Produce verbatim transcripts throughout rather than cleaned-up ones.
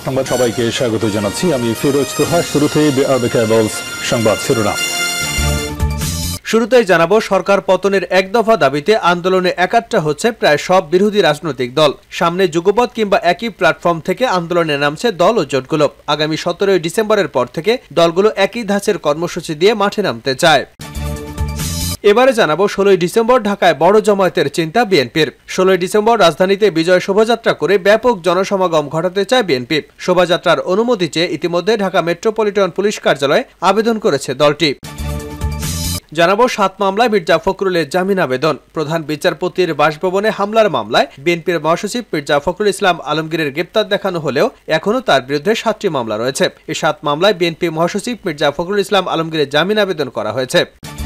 সংবাদ সবাইকে স্বাগত জানাচ্ছি আমি ফিরোজ তোহা। শুরুতেই সংবাদ শিরোনাম। শুরুতেই জানাবো, সরকার পতনের এক দফা দাবিতে আন্দোলনে একাট্টা হচ্ছে প্রায় সব বিরোধী রাজনৈতিক দল। সামনে যুগপৎ কিংবা একই প্ল্যাটফর্ম থেকে আন্দোলনে নামছে দল ও জোটগুলো। আগামী সতেরোই ডিসেম্বরের পর থেকে দলগুলো একই ধাঁচের কর্মসূচি দিয়ে মাঠে নামতে চায়। এবারে জানাবো, ষোলোই ডিসেম্বর ঢাকায় বড় জমায়েতের চিন্তা বিএনপির। ষোলোই ডিসেম্বর রাজধানীতে বিজয় শোভাযাত্রা করে ব্যাপক জনসমাগম ঘটাতে চায় বিএনপি। শোভাযাত্রার অনুমতি চেয়ে ইতিমধ্যে ঢাকা মেট্রোপলিটন পুলিশ কার্যালয়ে আবেদন করেছে দলটি। জানাবো, সাত মামলায় মির্জা ফখরুলের জামিন আবেদন। প্রধান বিচারপতির বাসভবনে হামলার মামলায় বিএনপির মহাসচিব মির্জা ফখরুল ইসলাম আলমগীরের গ্রেপ্তার দেখানো হলেও এখনও তার বিরুদ্ধে সাতটি মামলা রয়েছে। এই সাত মামলায় বিএনপি মহাসচিব মির্জা ফখরুল ইসলাম আলমগীরের জামিন আবেদন করা হয়েছে।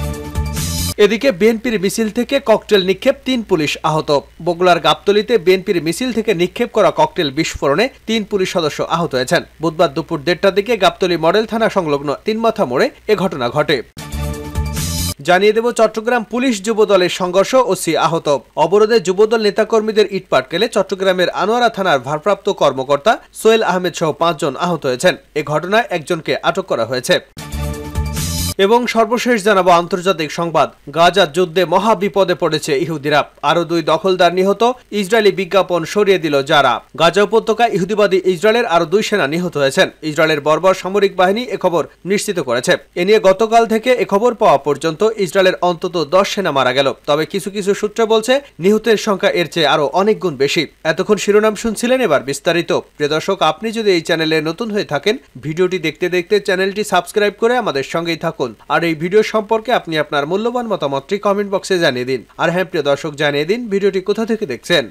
এদিকে বিএনপির মিছিল থেকে ককটেল নিক্ষেপ, তিন পুলিশ আহত। বগুড়ার গাবতলীতে বিএনপির মিছিল থেকে নিক্ষেপ করা ককটেল বিস্ফোরণে তিন পুলিশ সদস্য আহত হয়েছেন। বুধবার দুপুর দেড়টার দিকে গাবতলী মডেল থানা সংলগ্ন তিনমাথা মোড়ে এ ঘটনা ঘটে। জানিয়ে দেব, চট্টগ্রাম পুলিশ যুব দলের সংঘর্ষ, ওসি আহত। অবরোধে যুবদল নেতাকর্মীদের ইট পাটকেলে চট্টগ্রামের আনোয়ারা থানার ভারপ্রাপ্ত কর্মকর্তা সোহেল আহমেদ সহ পাঁচজন আহত হয়েছেন। এ ঘটনায় একজনকে আটক করা হয়েছে। এবং সর্বশেষ জানাবো আন্তর্জাতিক সংবাদ। গাজার যুদ্ধে মহা বিপদে পড়েছে ইহুদিরা। আরো দুই দখলদার নিহত, ইসরায়েলি বিজ্ঞাপন সরিয়ে দিল যারা। গাজা উপত্যকায় ইহুদিবাদী ইসরায়েলের আরো দুই সেনা নিহত হয়েছেন। ইসরায়েলের বর্বর সামরিক বাহিনী এ খবর নিশ্চিত করেছে। এ নিয়ে গতকাল থেকে এ খবর পাওয়া পর্যন্ত ইসরায়েলের অন্তত দশ সেনা মারা গেল। তবে কিছু কিছু সূত্র বলছে নিহতের সংখ্যা এর চেয়ে আরো অনেক গুণ বেশি। এতক্ষণ শিরোনাম শুনছিলেন, এবার বিস্তারিত। প্রিয় দর্শক, আপনি যদি এই চ্যানেলে নতুন হয়ে থাকেন, ভিডিওটি দেখতে দেখতে চ্যানেলটি সাবস্ক্রাইব করে আমাদের সঙ্গেই থাকুন। আর এই ভিডিও সম্পর্কে আপনি আপনার মূল্যবান মতামতটি কমেন্ট বক্সে জানিয়ে দিন। আর হ্যাঁ প্রিয় দর্শক, জানিয়ে দিন ভিডিওটি কোথা থেকে দেখছেন।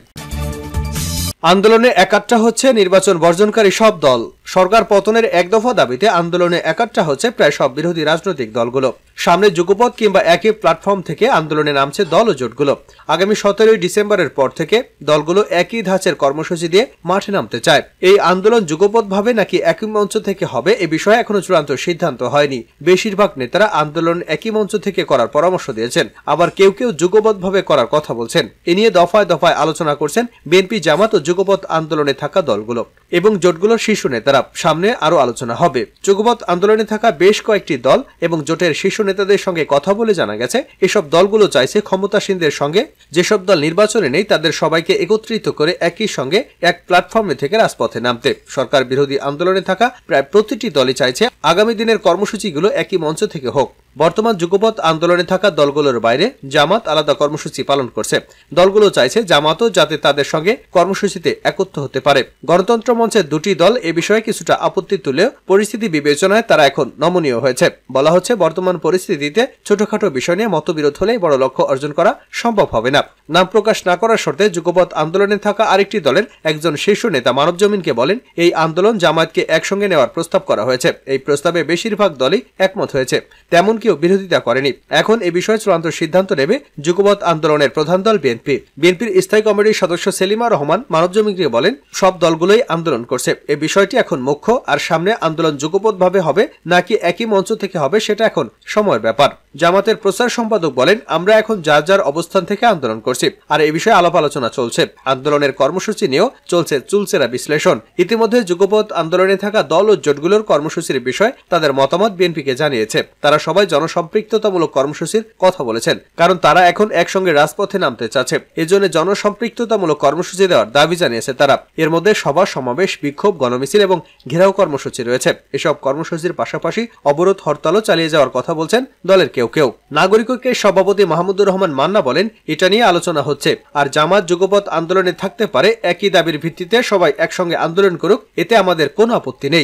আন্দোলনে একাট্টা হচ্ছে নির্বাচন বর্জনকারী সব দল। সরকার পতনের এক দফা দাবিতে আন্দোলনে একাট্টা হচ্ছে প্রায় সব বিরোধী রাজনৈতিক দলগুলো। সামনে যুগপৎ কিংবা একই প্ল্যাটফর্ম থেকে আন্দোলনে নামছে দল ও জোটগুলো। আগামী সতেরোই ডিসেম্বরের পর থেকে দলগুলো একই ধাঁচের কর্মসূচি দিয়ে মাঠে নামতে চায়। এই আন্দোলন যুগপৎ ভাবে নাকি একই মঞ্চ থেকে হবে, এ বিষয়ে এখনো চূড়ান্ত সিদ্ধান্ত হয়নি। বেশিরভাগ নেতারা আন্দোলন একই মঞ্চ থেকে করার পরামর্শ দিয়েছেন, আবার কেউ কেউ যুগপৎ ভাবে করার কথা বলছেন। এ নিয়ে দফায় দফায় আলোচনা করছেন বিএনপি, জামাত ও যুগপৎ আন্দোলনে থাকা দলগুলো এবং জোটগুলোর শীর্ষ নেতারা। সামনে আরো আলোচনা হবে। যুগপৎ আন্দোলনে থাকা বেশ কয়েকটি দল এবং জোটের শীর্ষ নেতাদের সঙ্গে কথা বলে জানা গেছে, এসব দলগুলো চাইছে ক্ষমতাসীনদের সঙ্গে যেসব দল নির্বাচনে নেই তাদের সবাইকে একত্রিত করে একই সঙ্গে এক প্ল্যাটফর্মে থেকে রাজপথে নামতে। সরকার বিরোধী আন্দোলনে থাকা প্রায় প্রতিটি দলই চাইছে আগামী দিনের কর্মসূচিগুলো একই মঞ্চ থেকে হোক। বর্তমান যুগপৎ আন্দোলনে থাকা দলগুলোর বাইরে জামাত আলাদা কর্মসূচি পালন করছে। দলগুলো চাইছে জামাতও যাতে তাদের সঙ্গে কর্মসূচিতে একত্র হতে পারে। গণতন্ত্র মঞ্চের দুটি দল এ বিষয়ে কিছুটা আপত্তি তুলেও পরিস্থিতি বিবেচনায় তারা এখন নমনীয় হয়েছে। বলা হচ্ছে, বর্তমান পরিস্থিতিতে ছোটখাটো বিষয় নিয়ে মতবিরোধ হলে বড় লক্ষ্য অর্জন করা সম্ভব হবে না। নাম প্রকাশ না করার শর্তে যুগপৎ আন্দোলনে থাকা আরেকটি দলের একজন শীর্ষ নেতা মানবজমিনকে বলেন, এই আন্দোলন জামায়াতকে একসঙ্গে নেওয়ার প্রস্তাব করা হয়েছে। এই প্রস্তাবে বেশিরভাগ দলই একমত হয়েছে, তেমন কেউ বিরোধিতা করেনি। এখন এ বিষয়ে চূড়ান্ত সিদ্ধান্ত নেবে যুগপৎ আন্দোলনের প্রধান দল বিএনপি। বিএনপির স্থায়ী কমিটির সদস্য সেলিমা রহমান মানবজমিনকে বলেন, সব দলগুলোই আন্দোলন করছে, এ বিষয়টি এখন মুখ্য। আর সামনে আন্দোলন যুগপৎ ভাবে হবে নাকি একই মঞ্চ থেকে হবে সেটা এখন সময়ের ব্যাপার। জামাতের প্রচার সম্পাদক বলেন, আমরা এখন যার যার অবস্থান থেকে আন্দোলন করছি, আর এই বিষয়ে আলাপ আলোচনা চলছে। আন্দোলনের কর্মসূচি নিয়েও চলছে চুলচেরা বিশ্লেষণ। ইতিমধ্যে যুগপৎ আন্দোলনে থাকা দল ও জোটগুলোর কর্মসূচির বিষয়ে তাদের মতামত বিএনপিকে জানিয়েছে। তারা সবাই জনসম্পৃক্ততামূলক কর্মসূচির কথা বলেছেন, কারণ তারা এখন একসঙ্গে রাজপথে নামতে চাচ্ছে। এজন্য জনসম্পৃক্ততামূলক কর্মসূচি দেওয়ার দাবি জানিয়েছে তারা। এর মধ্যে সভা সমাবেশ, বিক্ষোভ, গণমিছিল এবং ঘেরাও কর্মসূচি রয়েছে। এসব কর্মসূচির পাশাপাশি অবরোধ হরতালও চালিয়ে যাওয়ার কথা বলছেন দলের কেউ কেউ। নাগরিক ঐক্যের সভাপতি মাহমুদুর রহমান মান্না বলেন, এটা নিয়ে আলোচনা হচ্ছে। আর জামাত যুগপৎ আন্দোলনে থাকতে পারে, একই দাবির ভিত্তিতে সবাই একসঙ্গে আন্দোলন করুক, এতে আমাদের কোনো আপত্তি নেই।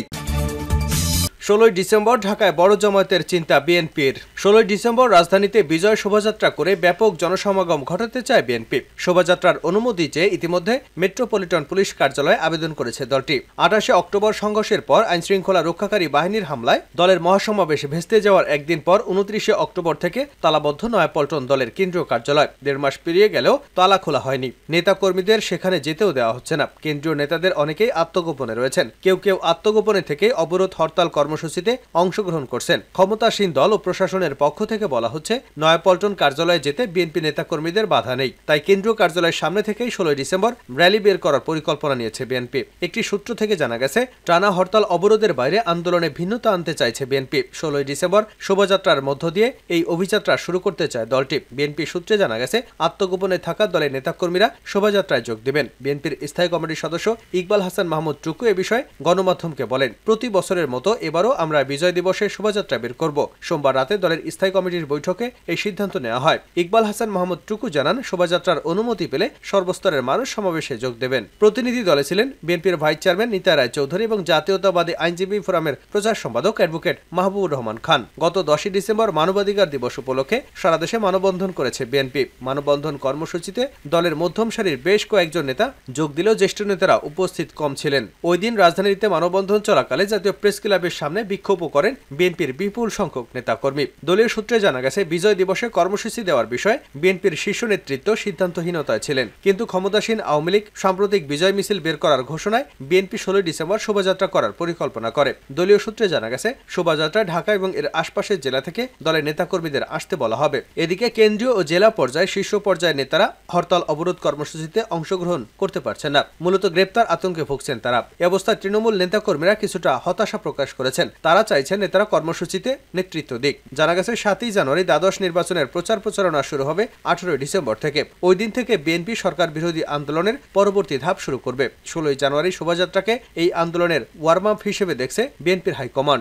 ষোলোই ডিসেম্বর ঢাকায় বড় জমায়েতের চিন্তা বিএনপির। ষোলোই ডিসেম্বর রাজধানীতে বিজয় শোভাযাত্রা করে ব্যাপক জনসমাগম ঘটাতে চায় বিএনপি। শোভাযাত্রার অনুমতি চেয়ে ইতিমধ্যে মেট্রোপলিটন পুলিশ কার্যালয়ে আবেদন করেছে দলটি। আঠাশে অক্টোবর সংঘর্ষের পর আইনশৃঙ্খলা রক্ষাকারী বাহিনীর হামলায় দলের মহাসমাবেশ ভেস্তে যাওয়ার একদিন পর উনত্রিশে অক্টোবর থেকে তালাবদ্ধ নয়াপল্টন দলের কেন্দ্রীয় কার্যালয়। দেড় মাস পেরিয়ে গেলেও তালা খোলা হয়নি। নেতা কর্মীদের সেখানে যেতেও দেওয়া হচ্ছে না। কেন্দ্রীয় নেতাদের অনেকেই আত্মগোপনে রয়েছেন। কেউ কেউ আত্মগোপনে থেকে অবরোধ হরতাল কর্ম কর্মসূচিতে অংশগ্রহণ করছেন। ক্ষমতাসীন দল ও প্রশাসনের পক্ষ থেকে বলা হচ্ছে, নয়াপল্টন কার্যালয়ে যেতে বিএনপি নেতাকর্মীদের বাধা নেই, তাই কেন্দ্রীয় কার্যালয়ের সামনে থেকেই ষোলোই ডিসেম্বর র্যালি বের করার পরিকল্পনা নিয়েছে বিএনপি। একটি সূত্র থেকে জানা গেছে, টানা হরতাল অবরোধের বাইরে আন্দোলনে ভিন্নতা আনতে চাইছে বিএনপি। ষোলোই ডিসেম্বর শোভাযাত্রার মধ্য দিয়ে এই অভিযাত্রা শুরু করতে চায় দলটি। বিএনপি সূত্রে জানা গেছে, আত্মগোপনে থাকা দলের নেতাকর্মীরা শোভাযাত্রায় যোগ দেবেন। বিএনপির স্থায়ী কমিটির সদস্য ইকবাল হাসান মাহমুদ টুকু এ বিষয়ে গণমাধ্যমকে বলেন, প্রতি বছরের মতো এবারও আমরা বিজয় দিবসে শোভাযাত্রা বের করব। সোমবার রাতে দলের স্থায়ী কমিটির বৈঠকে এই সিদ্ধান্ত নেওয়া হয়। ইকবাল হাসান মাহমুদ টুকু জানান, শোভাযাত্রার অনুমতি পেলে সর্বস্তরের মানুষ সমাবেশে যোগ দেবেন। প্রতিনিধি দলে ছিলেন বিএনপির ভাইস চেয়ারম্যান নিতা রায় চৌধুরী এবং জাতীয়তাবাদী আইনজীবী ফোরামের প্রচার সম্পাদক অ্যাডভোকেট মাহবুবুর রহমান খান। গত দশই ডিসেম্বর মানবাধিকার দিবস উপলক্ষে সারা দেশে মানববন্ধন করেছে বিএনপি। মানববন্ধন কর্মসূচিতে দলের মধ্যম সারির বেশ কয়েকজন নেতা যোগ দিলেও জ্যেষ্ঠ নেতারা উপস্থিত কম ছিলেন। ওই দিন রাজধানীতে মানববন্ধন চলাকালে জাতীয় প্রেস ক্লাবের সামনে বিক্ষোভও করেন বিএনপির বিপুল সংখ্যক নেতাকর্মী। দলীয় সূত্রে জানা গেছে, বিজয় দিবসে কর্মসূচি দেওয়ার বিষয়ে বিএনপির শীর্ষ নেতৃত্ব সিদ্ধান্তহীনতায় ছিলেন। কিন্তু ক্ষমতাসীন আওয়ামী লীগ সাম্প্রতিক বিজয় মিছিল বের করার ঘোষণায় বিএনপি ষোলোই ডিসেম্বর শোভাযাত্রা করার পরিকল্পনা করে। দলীয় সূত্রে জানা গেছে, শোভাযাত্রায় ঢাকা এবং এর আশপাশের জেলা থেকে দলের নেতাকর্মীদের আসতে বলা হবে। এদিকে কেন্দ্রীয় ও জেলা পর্যায়ে শীর্ষ পর্যায়ের নেতারা হরতাল অবরোধ কর্মসূচিতে অংশগ্রহণ করতে পারছেন না। মূলত গ্রেপ্তার আতঙ্কে ভুগছেন তারা। এ অবস্থায় তৃণমূল নেতাকর্মীরা কিছুটা হতাশা প্রকাশ করেছেন। তারা চাইছেন নেতারা কর্মসূচিতে নেতৃত্ব দিক। জানা গেছে, সাতই জানুয়ারি দ্বাদশ নির্বাচনের প্রচার প্রচারণা শুরু হবে আঠারোই ডিসেম্বর থেকে। ওই দিন থেকে বিএনপি সরকার বিরোধী আন্দোলনের পরবর্তী ধাপ শুরু করবে। ষোলোই জানুয়ারি শোভাযাত্রাকে এই আন্দোলনের ওয়ার্ম আপ হিসেবে দেখছে বিএনপির হাইকমান্ড।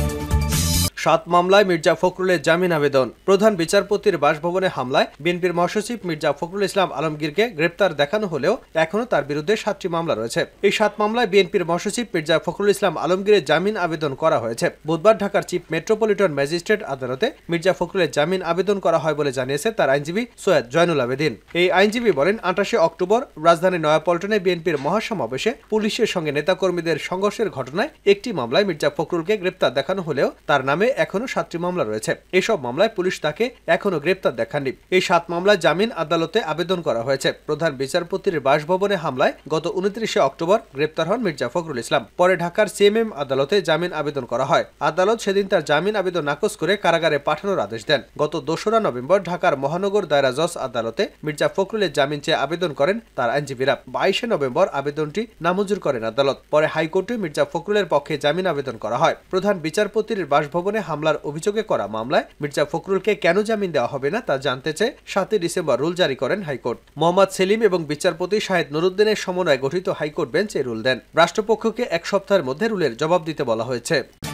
সাত মামলায় মির্জা ফখরুলের জামিন আবেদন। প্রধান বিচারপতির বাসভবনে হামলায় বিএনপির মহাসচিব মির্জা ফখরুল ইসলাম আলমগীরকে গ্রেপ্তার দেখানো হলেও এখনো তার বিরুদ্ধে সাতটি মামলা রয়েছে। এই সাত মামলায় বিএনপির মহাসচিব মির্জা ফখরুল ইসলাম আলমগীরের জামিন আবেদন করা হয়েছে। বুধবার ঢাকার চিফ মেট্রোপলিটন ম্যাজিস্ট্রেট আদালতে মির্জা ফখরুলের জামিন আবেদন করা হয় বলে জানিয়েছে তার আইনজীবী সৈয়দ জয়নুল আবেদিন। এই আইনজীবী বলেন, আঠাশে অক্টোবর রাজধানীর নয়াপল্টনে বিএনপির মহাসমাবেশে পুলিশের সঙ্গে নেতাকর্মীদের সংঘর্ষের ঘটনায় একটি মামলায় মির্জা ফখরুলকে গ্রেপ্তার দেখানো হলেও তার নামে এখনো সাতটি মামলা রয়েছে। এসব মামলায় পুলিশ তাকে এখনো গ্রেপ্তার দেখাননি। এই সাত মামলায় জামিন আদালতে আবেদন করা হয়েছে। প্রধান বিচারপতির বাসভবনে হামলায় গত উনত্রিশে অক্টোবর গ্রেপ্তার হন মির্জা ফখরুল ইসলাম। পরে ঢাকার সিএমএম আদালতে জামিন আবেদন করা হয়। আদালত সেদিন তার জামিন আবেদন নাকচ করে কারাগারে পাঠানোর আদেশ দেন। গত দোসরা নভেম্বর ঢাকার মহানগর দায়রা জজ আদালতে মির্জা ফখরুলের জামিন চেয়ে আবেদন করেন তার আইনজীবীরা। বাইশে নভেম্বর আবেদনটি নামঞ্জুর করেন আদালত। পরে হাইকোর্টে মির্জা ফখরুলের পক্ষে জামিন আবেদন করা হয়। প্রধান বিচারপতির বাসভবনে হামলার অভিযোগে করা মামলায় মির্জা ফখরুলকে কেন জামিন দেওয়া হবে না তা জানতে চেয়ে সাতই ডিসেম্বর রুল জারি করেন হাইকোর্ট। মোহাম্মদ সেলিম এবং বিচারপতি শাহেদ নুরুদ্দিনের সমন্বয়ে গঠিত হাইকোর্ট বেঞ্চ এই রুল দেন। রাষ্ট্রপক্ষকে এক সপ্তাহের মধ্যে রুলের জবাব দিতে বলা হয়েছে।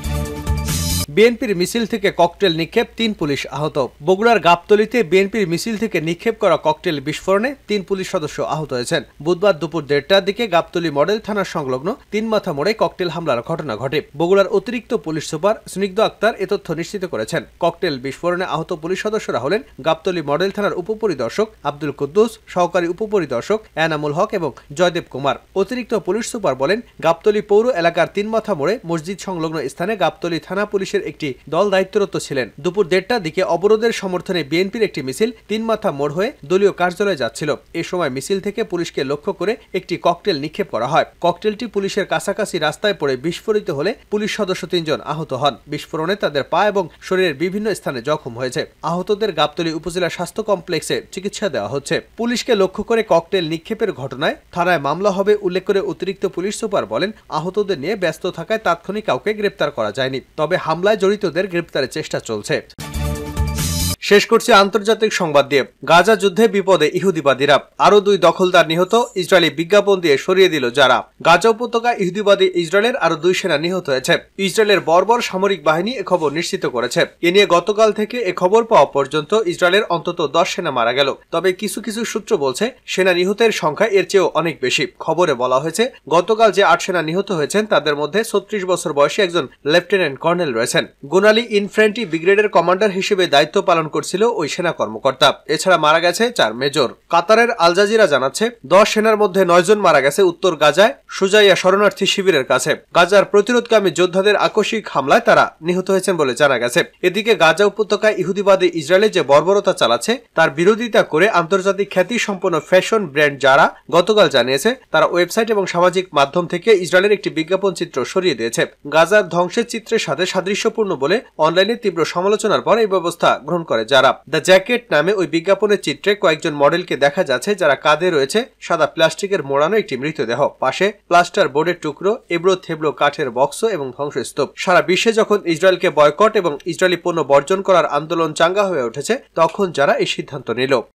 বিএনপির মিছিল থেকে ককটেল নিক্ষেপ, তিন পুলিশ আহত। বগুড়ার গাবতলীতে বিএনপির মিছিল থেকে নিক্ষেপ করা ককটেল বিস্ফোরণে তিন পুলিশ সদস্য আহত হয়েছেন। বুধবার দুপুর দেড়টার দিকে গাবতলী মডেল থানার সংলগ্ন তিন মাথা মোড়ে ককটেল হামলার ঘটনা ঘটে। বগুড়ার অতিরিক্ত পুলিশ সুপার স্নিগ্ধ আক্তার এ তথ্য নিশ্চিত করেছেন। ককটেল বিস্ফোরণে আহত পুলিশ সদস্যরা হলেন গাবতলী মডেল থানার উপপরিদর্শক আব্দুল কুদ্দুস, সহকারী উপপরিদর্শক এনামুল হক এবং জয়দেব কুমার। অতিরিক্ত পুলিশ সুপার বলেন, গাবতলী পৌর এলাকার তিন মাথা মোড়ে মসজিদ সংলগ্ন স্থানে গাবতলী থানা পুলিশের একটি দল দায়িত্বরত ছিলেন। দুপুর দেড়টার দিকে অবরোধের সমর্থনে বিএনপির একটি মিছিল তিন মাথা মোড় হয়ে দলীয় কার্যালয়ে যাচ্ছিল। এ সময় মিছিল থেকে পুলিশকে লক্ষ্য করে একটি ককটেল নিক্ষেপ করা হয়। ককটেলটি পুলিশের কাছাকাছি রাস্তায় পড়ে বিস্ফোরিত হলে পুলিশ সদস্য তিনজন আহত হন। বিস্ফোরণে তাদের পা এবং শরীরের বিভিন্ন স্থানে জখম হয়েছে। আহতদের গাবতলী উপজেলা স্বাস্থ্য কমপ্লেক্সে চিকিৎসা দেওয়া হচ্ছে। পুলিশকে লক্ষ্য করে ককটেল নিক্ষেপের ঘটনায় থানায় মামলা হবে উল্লেখ করে অতিরিক্ত পুলিশ সুপার বলেন, আহতদের নিয়ে ব্যস্ত থাকায় তাৎক্ষণিক কাউকে গ্রেপ্তার করা যায়নি, তবে হামলায় জড়িতদের গ্রেপ্তারের চেষ্টা চলছে। শেষ করছি আন্তর্জাতিক সংবাদ দিয়ে। গাজা যুদ্ধে বিপদে ইহুদিবাদীরা, আরো দুই দখলদার নিহত, ইসরায়েলি বিজ্ঞাপন দিয়ে সরিয়ে দিল যারা। গাজা উপত্যকা ইহুদিবাদী ইসরায়েলের আরো দুই সেনা নিহত হয়েছে। ইসরায়েলের বর্বর সামরিক বাহিনী এ খবর নিশ্চিত করেছে। এ নিয়ে গতকাল থেকে এ খবর পাওয়া পর্যন্ত ইসরায়েলের অন্তত দশ সেনা মারা গেল। তবে কিছু কিছু সূত্র বলছে সেনা নিহতের সংখ্যা এর চেয়েও অনেক বেশি। খবরে বলা হয়েছে, গতকাল যে আট সেনা নিহত হয়েছেন তাদের মধ্যে ছত্রিশ বছর বয়সী একজন লেফটেন্যান্ট কর্নেল রয়েছেন। গোনালি ইনফ্যান্ট্রি ব্রিগেডের কমান্ডার হিসেবে দায়িত্ব পালন করছিল ওই সেনা কর্মকর্তা। এছাড়া মারা গেছে চার মেজর। কাতারের আল জাজিরা জানাচ্ছে দশ সেনার মধ্যে নয় জন মারা গেছে উত্তর গাজায় সুজাইয়া শরণার্থী শিবিরের কাছে। গাজার প্রতিরোধকামী যোদ্ধাদের আকস্মিক হামলায় তারা নিহত হয়েছেন বলে জানা গেছে। এদিকে গাজা উপত্যকায় ইহুদিবাদী ইসরায়েলে যে বর্বরতা চালাচ্ছে তার বিরোধিতা করে আন্তর্জাতিক খ্যাতি সম্পন্ন ফ্যাশন ব্র্যান্ড যারা গতকাল জানিয়েছে তারা ওয়েবসাইট এবং সামাজিক মাধ্যম থেকে ইসরায়েলের একটি বিজ্ঞাপন চিত্র সরিয়ে দিয়েছে। গাজার ধ্বংসের চিত্রের সাথে সাদৃশ্যপূর্ণ বলে অনলাইনে তীব্র সমালোচনার পর এই ব্যবস্থা গ্রহণ করে যারা। দ্য জ্যাকেট নামে ওই বিজ্ঞাপনের চিত্রে কয়েকজন মডেলকে দেখা যাচ্ছে যারা কাঁধে রয়েছে সাদা প্লাস্টিকের মোড়ানো একটি মৃতদেহ, পাশে প্লাস্টার বোর্ডের টুকরো, এবড়ো থেবড়ো কাঠের বক্স এবং ধ্বংসস্তূপ। সারা বিশ্বে যখন ইসরায়েলকে বয়কট এবং ইসরায়েলি পণ্য বর্জন করার আন্দোলন চাঙ্গা হয়ে উঠেছে তখন যারা এই সিদ্ধান্ত নিল।